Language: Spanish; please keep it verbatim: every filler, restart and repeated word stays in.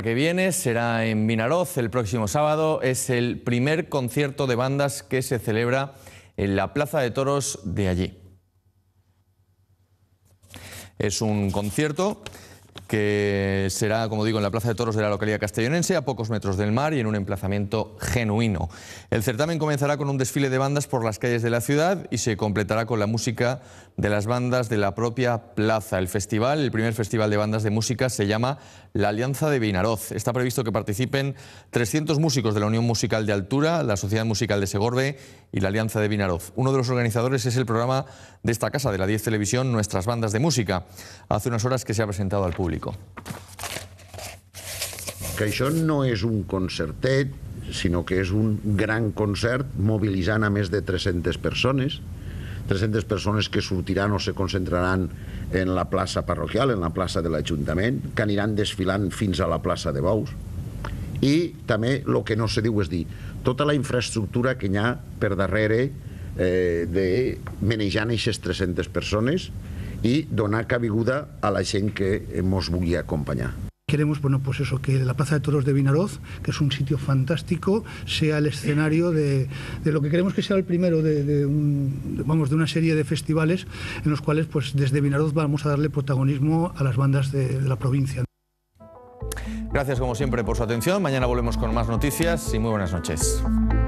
que viene será en Vinaroz el próximo sábado. Es el primer concierto de bandas que se celebra en la Plaza de Toros de allí. Es un concierto que será, como digo, en la Plaza de Toros de la localidad castellonense, a pocos metros del mar y en un emplazamiento genuino. El certamen comenzará con un desfile de bandas por las calles de la ciudad y se completará con la música de las bandas de la propia plaza. El festival, el primer festival de bandas de música, se llama La Alianza de Vinaroz. Está previsto que participen trescientos músicos de la Unión Musical de Altura, la Sociedad Musical de Segorbe y la Alianza de Vinaroz. Uno de los organizadores es el programa de esta casa, de la diez Televisión, Nuestras Bandas de Música. Hace unas horas que se ha presentado al público. Que això no és un concertet, sinó que és un gran concert mobilitzant a més de tres-centes persones, tres-centes persones que sortiran o se concentraran en la plaça parroquial, en la plaça de l'Ajuntament, que aniran desfilant fins a la plaça de Bous. I també el que no se diu és dir, tota la infraestructura que hi ha per darrere eh, de manejant aquestes tres-centes persones y donar cabiguda a la gent que ens vulgui acompañar. Queremos, bueno, pues eso, que la Plaza de Toros de Vinaroz, que es un sitio fantástico, sea el escenario de, de lo que queremos que sea el primero de, de, un, vamos, de una serie de festivales en los cuales, pues desde Vinaroz vamos a darle protagonismo a las bandas de, de la provincia. Gracias, como siempre, por su atención. Mañana volvemos con más noticias y muy buenas noches.